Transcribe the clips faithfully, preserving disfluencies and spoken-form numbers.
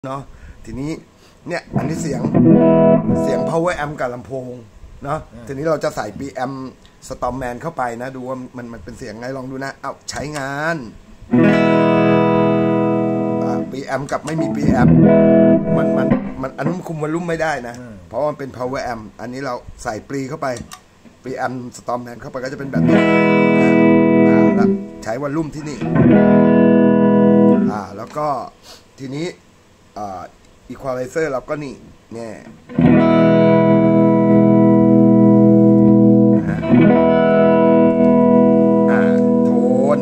เนาะทีนี้เนี่ยอันนี้เสียงเสียง power amp กับลำโพงเนาะทีนี้เราจะใส่ ปี เอ็ม Stormman เข้าไปนะดูว่ามันมันเป็นเสียงไงลองดูนะเอาใช้งาน ปี เอ็ม กับไม่มี ปี เอ็ม มันมันมันอันนู้นคุมวอลลุ่มไม่ได้นะเพราะมันเป็น power amp อันนี้เราใส่ปรีเข้าไป ปี เอ็ม Stormman เข้าไปก็จะเป็นแบบนี้แล้วใช้วอลลุ่มที่นี่อ่าแล้วก็ทีนี้อ่าอีควอไลเซอร์เราก็นี่เนี่ยอ่าโทน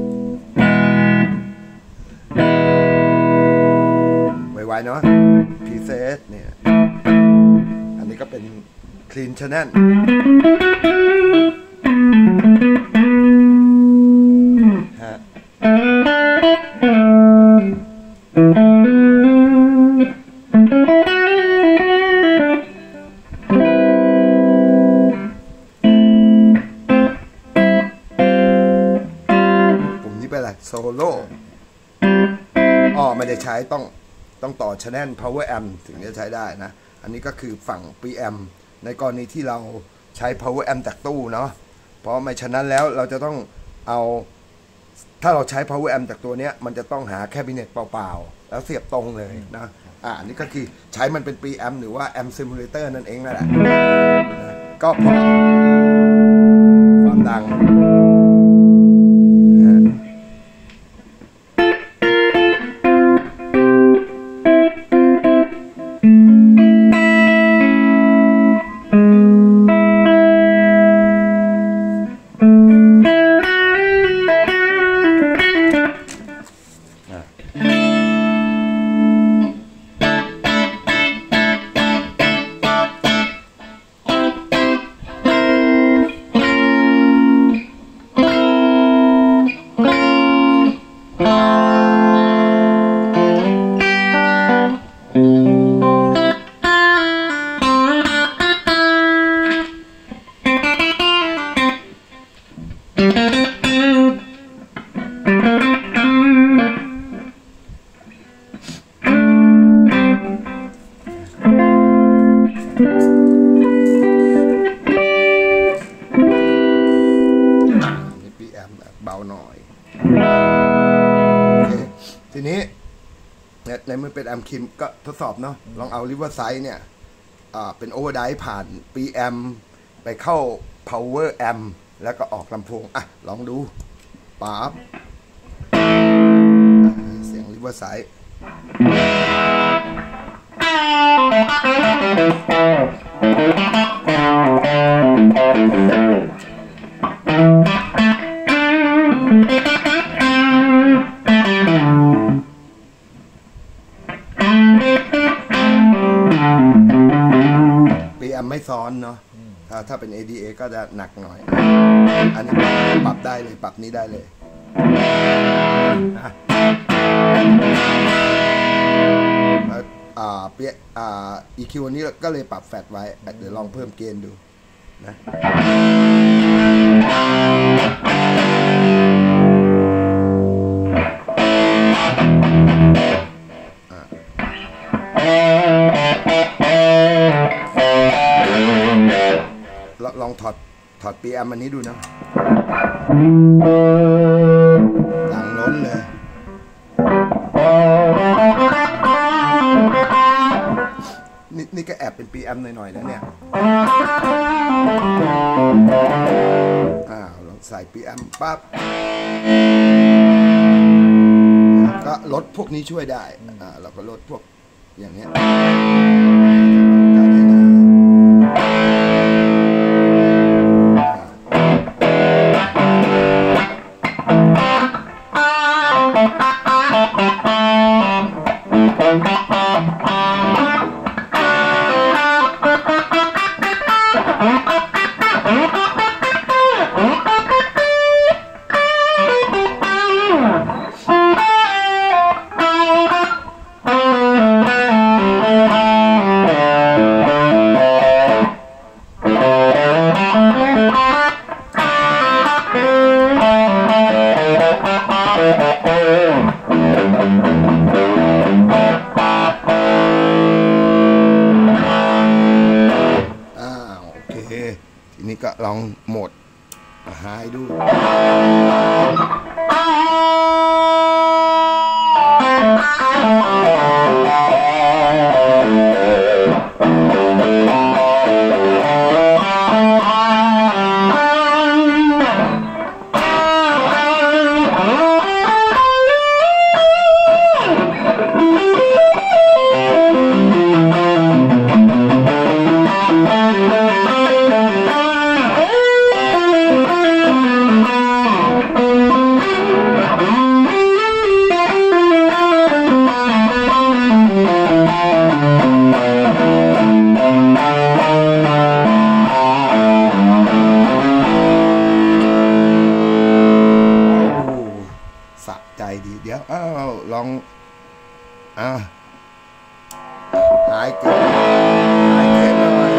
ไวๆเนาะพีเซสเนี่ยอันนี้ก็เป็นคลีนชาแนลฮะโซโล่อ๋อไม่ได้ใช้ต้องต้องต่อ channel power amp ถึงจะใช้ได้นะอันนี้ก็คือฝั่ง ปี เอ็ม ในกรณีที่เราใช้ power amp จากตู้เนาะเพราะไม่ฉะนั้นแล้วเราจะต้องเอาถ้าเราใช้ power amp จากตัวเนี้ยมันจะต้องหาแคบิเนตเปล่าๆแล้วเสียบตรงเลยนะอ่าอันนี้ก็คือใช้มันเป็น ปี เอ็ม หรือว่า amp simulator นั่นเองนั่นแหละนะก็พอความดังเบาหน่อยโอเคทีนี้ในเมื่อเป็นแอมคิมก็ทดสอบเนาะลองเอาริเวอร์ไซด์เนี่ยเป็นโอเวอร์ไดผ่าน ปี เอ็ม ไปเข้า power amp แล้วก็ออกลำโพงอ่ะลองดูปั๊บเสียงริเวอร์ไซด์ปี เอ็ม ไม่ซ้อนเนาะถ้าถ้าเป็น เอ ดี เอ ก็จะหนักหน่อยอันนี้ปรับได้เลยปรับนี้ได้เลยอ่าเปียอ่า อี คิว นี้ก็เลยปรับแฟลตไว้เดี๋ยวลองเพิ่มเกณฑ์ดูนะลองถอดถอด ปี เอ็ม อันนี้ดูนะดังล้นเลยนี่นี่ก็แอบเป็น ปี เอ็ม หน่อยๆนะเนี่ยอ้าวลองใส่ ปี เอ็ม ปั๊บก็ลดพวกนี้ช่วยได้อ่าเราก็ลดพวกอย่างเนี้ยลองโหมดไฮดูใจดีเดี๋ยวอ้าวลองอ่าหายเกินหายเกินหน่อย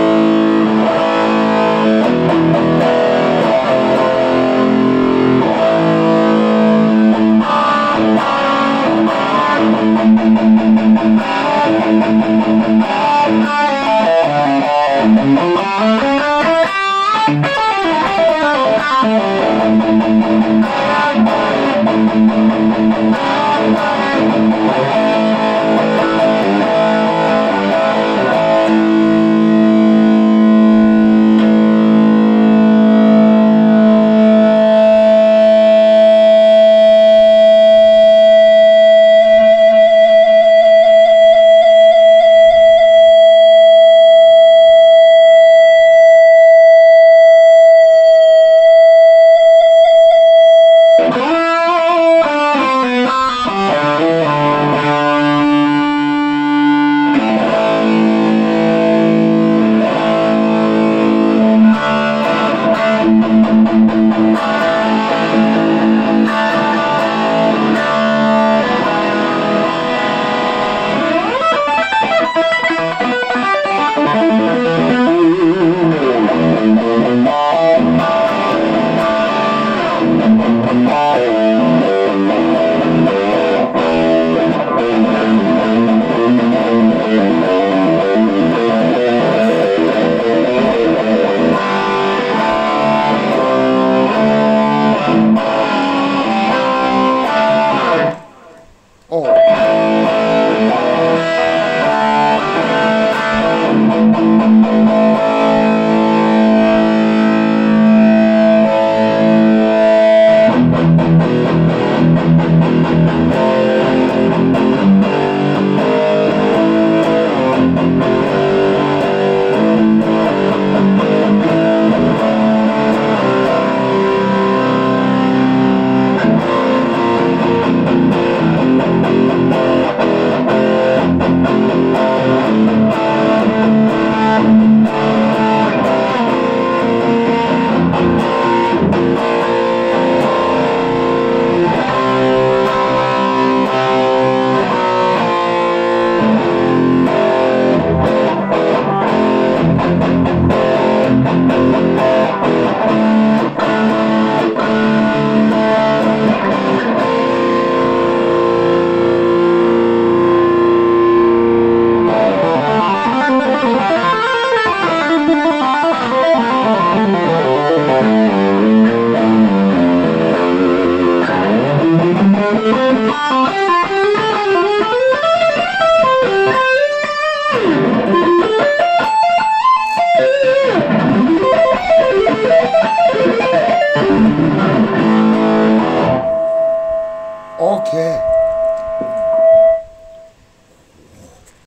โอ้โอเค